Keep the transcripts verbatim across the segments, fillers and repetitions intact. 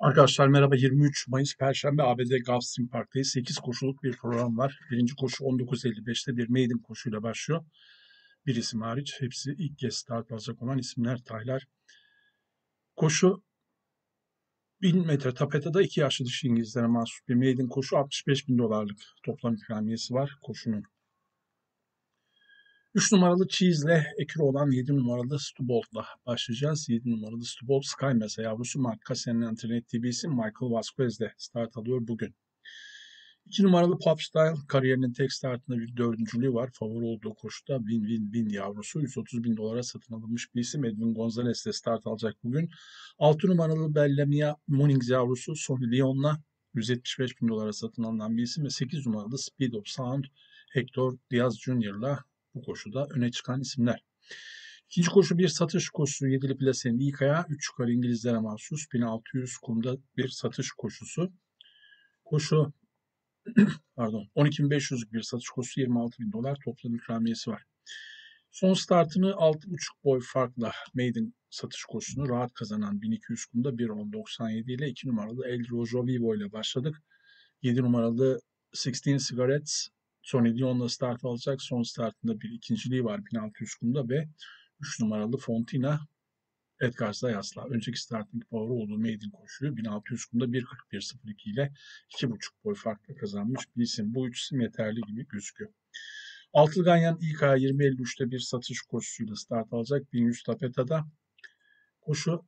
Arkadaşlar merhaba. yirmi üç Mayıs Perşembe A B D Gulfstream Park'tayız. sekiz koşuluk bir program var. Birinci koşu on dokuz elli beşte bir maiden koşuyla başlıyor. Bir isim hariç hepsi ilk kez start alacak olan isimler, taylar. Koşu bin metre tapetada iki yaşlı dişi İngilizlere mahsus bir maiden koşu. altmış beş bin dolarlık toplam ikramiyesi var koşunun. üç numaralı Cheese'le ekürü olan yedi numaralı Stubolt'la başlayacağız. yedi numaralı Stubolt Sky Mesa yavrusu Mark Cassen'in antrenör ettiği bir isim Michael Vasquez'le start alıyor bugün. iki numaralı Pop Style kariyerinin tek startında bir dördüncülüğü var. Favori olduğu koşuda Win Win Win yavrusu yüz otuz bin dolara satın alınmış bir isim. Edwin Gonzalez de start alacak bugün. altı numaralı Bellamia Mornings yavrusu Sonny Leon'la yüz yetmiş beş bin dolara satın alınan bir isim ve sekiz numaralı Speed of Sound Hector Diaz Junior'la bu koşuda öne çıkan isimler. İkinci koşu bir satış koşusu. Yedili plasenin ilk ayağı üç yukarı İngilizlere mahsus bin altı yüz kumda bir satış koşusu. Koşu pardon on iki bin beş yüzlük bir satış koşusu yirmi altı bin dolar toplam ikramiyesi var. Son startını altı buçuk boy farkla maiden satış koşusunu rahat kazanan bin iki yüz kumda bir on doksan yedi ile iki numaralı El Rojo Vivo ile başladık. yedi numaralı on altı Cigarettes Sonny Dion'la start alacak. Son startında bir ikinciliği var bin altı yüz kumda ve üç numaralı Fontina Edgar Zayas'la önceki starting favori olduğu maiden koşuyu bin altı yüz kumda bir kırk bir sıfır iki ile iki buçuk boy farkla kazanmış bir isim. Bu üç isim yeterli gibi gözüküyor. Altılı Ganyan ilk ayağı yirmi elli üçte bir satış koşusuyla start alacak. bin yüz tapetada. Koşu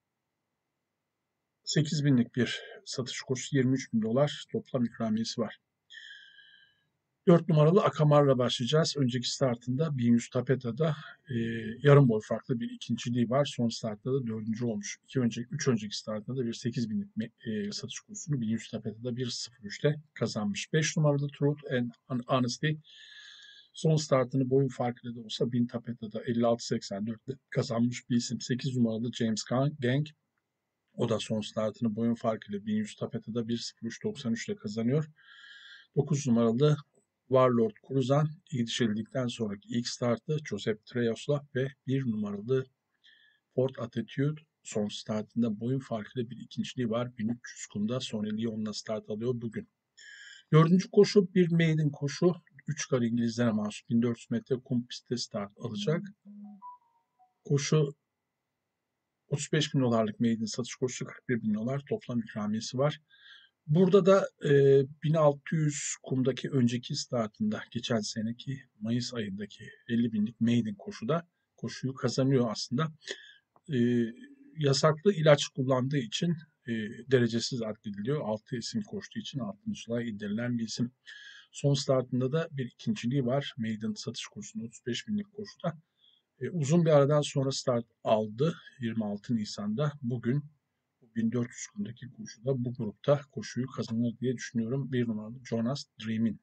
sekiz binlik bir satış koşusu yirmi üç bin dolar toplam ikramiyesi var. dört numaralı Akamar'la başlayacağız. Önceki startında bin yüz tapeta'da e, yarım boy farklı bir ikinciliği var. Son startta da dördüncü olmuş. İki önceki, üç önceki startta da bir sekiz binlik e, satış kursunu bin yüz tapeta'da bir sıfır üçte kazanmış. beş numaralı Truth and Honesty son startını boyun farkıyla da olsa bin tapeta'da elli altı seksen dörtte kazanmış bir isim. sekiz numaralı James Gang o da son startını boyun farkıyla bin yüz tapeta'da bir sıfır üç doksan üçte kazanıyor. dokuz numaralı Warlord Cruzan yetişildikten sonraki ilk startı Josep Trejos'la ve bir numaralı Ford Attitude son startında boyun farkıyla bir ikinciliği var. bin üç yüz kumda Sonny Leon'la start alıyor bugün. Dördüncü koşu bir maiden koşu. üç kar İngilizlere mahsus bin dört yüz metre kum pistte start alacak. Koşu otuz beş bin dolarlık maiden satış koşusu kırk bir bin dolar toplam ikramiyesi var. Burada da e, bin altı yüz kumdaki önceki startında geçen seneki Mayıs ayındaki elli binlik maiden koşuda koşuyu kazanıyor aslında. E, yasaklı ilaç kullandığı için e, derecesiz addediliyor. altı isim koştuğu için altıncı sıraya indirilen bir isim. Son startında da bir ikinciliği var. Maiden satış koşusunda otuz beş binlik koşuda. E, uzun bir aradan sonra start aldı yirmi altı Nisan'da. Bugün bin dört yüz kumdaki koşuda bu grupta koşuyu kazanır diye düşünüyorum. Bir numaralı Jonas Dream'in.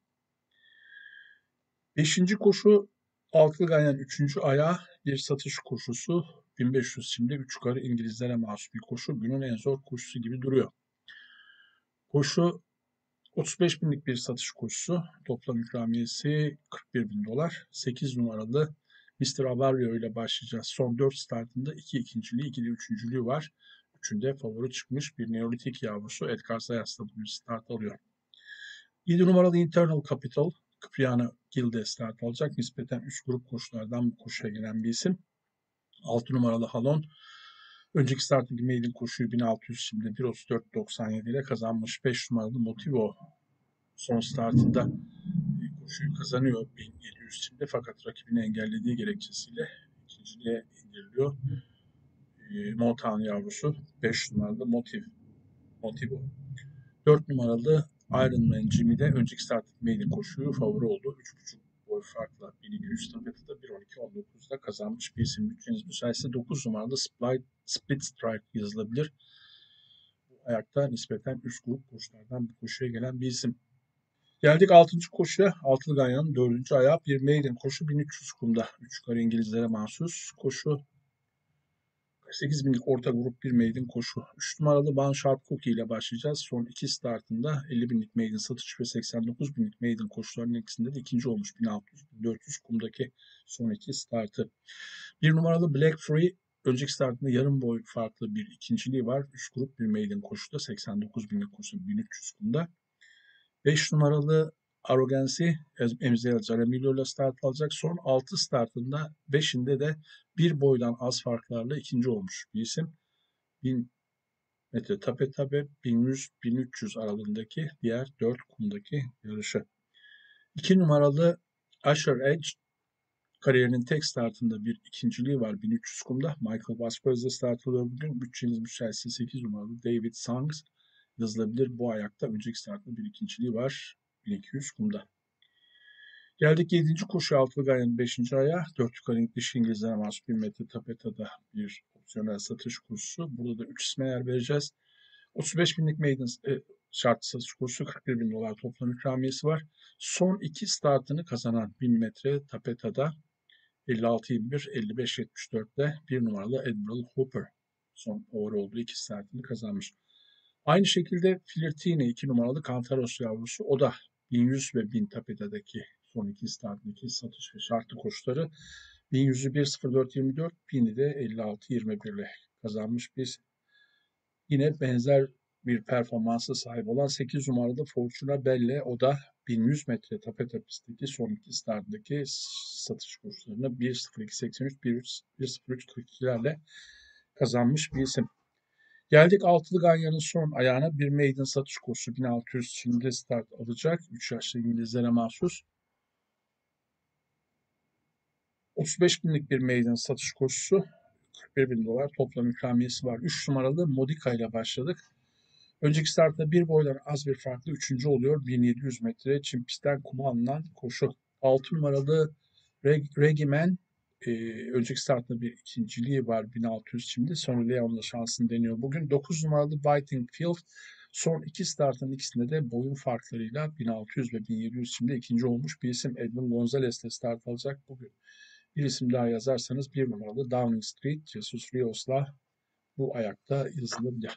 Beşinci koşu Altılı Ganyan üçüncü ayağı bir satış koşusu. bin beş yüz şimdi üç yukarı İngilizlere mahsus bir koşu. Günün en zor koşusu gibi duruyor. Koşu otuz beş binlik bir satış koşusu. Toplam ikramiyesi kırk bir bin dolar. sekiz numaralı mister Avario ile başlayacağız. Son dört startında iki ikinciliği, iki de üçüncülüğü var. Üçünde favori çıkmış bir Neolitik yavrusu Edgar Zayas'la bir start alıyor. yedi numaralı Internal Capital Cipriano Gilde start alacak. Nispeten üst grup koşulardan bu koşuya gelen bir isim. altı numaralı Halon önceki startındaki maiden koşuyu bin altı yüz şimdi bir otuz dört doksan yedi ile kazanmış. beş numaralı Motivo son startında koşuyu kazanıyor bin yedi yüz şimdi fakat rakibini engellediği gerekçesiyle ikinciliğe indiriliyor. E, Motown yavrusu beş numaralı Motiv, Motivo. dört numaralı Ironman Jimmy de önceki startındaki maiden koşuyu favori oldu. üç buçuk boy farkla bin iki yüz tapetede bir on iki on dokuzda kazanmış bir isim. Bütçeniz müsaitse dokuz numaralı Split, Split Strike yazılabilir. Bu ayakta nispeten üst grup koşulardan bu koşuya gelen bir isim. Geldik altıncı koşuya. Altılı Ganyan'ın dördüncü ayağı bir maiden koşu bin üç yüz kumda. üç yukarı İngilizlere mahsus koşu. sekiz binlik orta grup bir maiden koşu. üç numaralı Ban Sharp Cookie ile başlayacağız. Son iki startında elli binlik maiden satış ve seksen dokuz binlik maiden koşularının ikisinde de ikinci olmuş bin altı yüz bin dört yüz kumdaki son iki startı. bir numaralı Black Free Önceki startında yarım boy farklı bir ikinciliği var. üç grup bir maiden koşuda seksen dokuz binlik koşu bin üç yüz kumda. beş numaralı Arrogancy Emziel Jaramillo ile start alacak. Son altı startında beşinde de bir boydan az farklarla ikinci olmuş bir isim. bin metre tape tape bin yüz bin üç yüz aralığındaki diğer dört kumdaki yarışı. iki numaralı Usher Edge kariyerinin tek startında bir ikinciliği var bin üç yüz kumda. Michael Vasquez'de start alıyor bugün. Bütçeniz müsaitse sekiz numaralı David Sangs yazılabilir. Bu ayakta önceki startında bir ikinciliği var bin iki yüz kumda. Geldik yedinci koşu altılı gayenin beşinci ayağı. Dört yukarı dişi İngilizlere mahsus bin metre tapetada bir opsiyonel satış kursu. Burada da üç isme yer vereceğiz. otuz beş binlik maiden e, şart satış kursu kırk bir bin dolar toplam ikramiyesi var. Son iki startını kazanan bin metre tapetada elli altı yirmi bir elli beş yetmiş dörtte bir numaralı Admiral Hooper son over olduğu iki startını kazanmış. Aynı şekilde Flirtini iki numaralı Kantaros yavrusu o da bin yüz ve bin tapetadaki son iki startındaki satış ve şartlı koşuları bin yüzü bir sıfır dört yirmi dört, bini de elli altı yirmi bir ile kazanmış. Biz yine benzer bir performansa sahip olan sekiz numaralı Fortuna Belle o da bin yüz metre tapeta pistteki son iki startındaki satış kurslarını bir sıfır iki seksen üç bir sıfır üç kırk ikilerle kazanmış bir isim. Geldik altılı ganyanın son ayağına bir maiden satış kursu bin altı yüz şimdi start alacak. üç yaşlı İngilizlere mahsus. otuz beş binlik bir maiden satış kursu kırk bir bin dolar toplam ikramiyesi var. üç numaralı Modica ile başladık. Önceki startta bir boydan az bir farklı üçüncü oluyor. bin yedi yüz metre çim pistten kuma alınan koşu. altı numaralı Reg Regimen e, önceki startta bir ikinciliği var bin altı yüz şimdi. Sonra Leon'la şansını deniyor bugün. dokuz numaralı Biting Field son iki startın ikisinde de boyun farklarıyla bin altı yüz ve bin yedi yüz şimdi ikinci olmuş bir isim. Edmund Gonzalez'le start alacak bugün. Bir isim daha yazarsanız bir numaralı Downing Street Jesus Rios'la bu ayakta yazılabilir.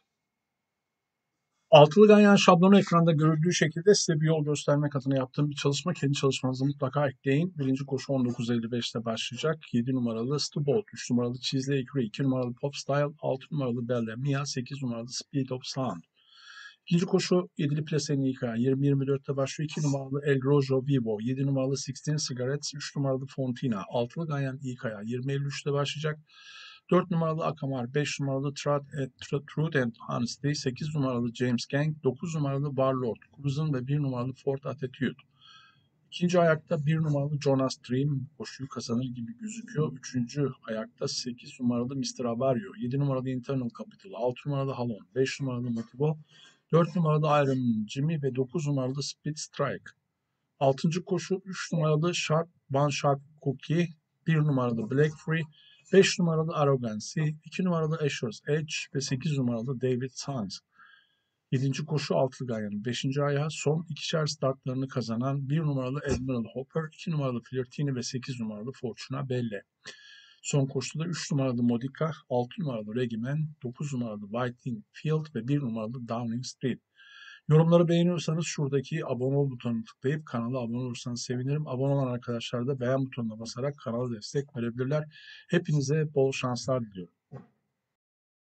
Altılı ganyan şablonu ekranda görüldüğü şekilde size bir yol göstermek adına yaptığım bir çalışma. Kendi çalışmanızı mutlaka ekleyin. Birinci koşu on dokuz elli beşte başlayacak. yedi numaralı Stubolt, üç numaralı Cheesley Curie, iki numaralı Pop Style, altı numaralı Belle Mia, sekiz numaralı Speed of Sound. İkinci koşu yedili plasenin ilk ayağı yirmi yirmi dörtte başlıyor. iki numaralı El Rojo Vivo, yedi numaralı on altı Cigarettes, üç numaralı Fontina. Altılı ganyan ilk ayağı yirmi elli üçte başlayacak. dört numaralı Akamar, beş numaralı Truth and Honesty, sekiz numaralı James Gang, dokuz numaralı Warlord, Cruzen ve bir numaralı Ford Attitude. İkinci ayakta bir numaralı Jonas Dream koşuyu kazanır gibi gözüküyor. Üçüncü ayakta sekiz numaralı mister Avario, yedi numaralı Internal Capital, altı numaralı Halon, beş numaralı Motivo, dört numaralı Iron Jimmy ve dokuz numaralı Speed Strike. altıncı koşu üç numaralı Sharp One Sharp Cookie, bir numaralı Black Free, beş numaralı Arrogancy, iki numaralı Asher's Edge ve sekiz numaralı David Sands. yedinci koşu altılı ganyanın beşinci ayağı son ikişer startlarını kazanan bir numaralı Admiral Hopper, iki numaralı Flirtini ve sekiz numaralı Fortuna Belle. Son koşuda üç numaralı Modica, altı numaralı Regimen, dokuz numaralı Whiting Field ve bir numaralı Downing Street. Yorumları beğeniyorsanız şuradaki abone ol butonuna tıklayıp kanala abone olursanız sevinirim. Abone olan arkadaşlar da beğen butonuna basarak kanala destek verebilirler. Hepinize bol şanslar diliyorum.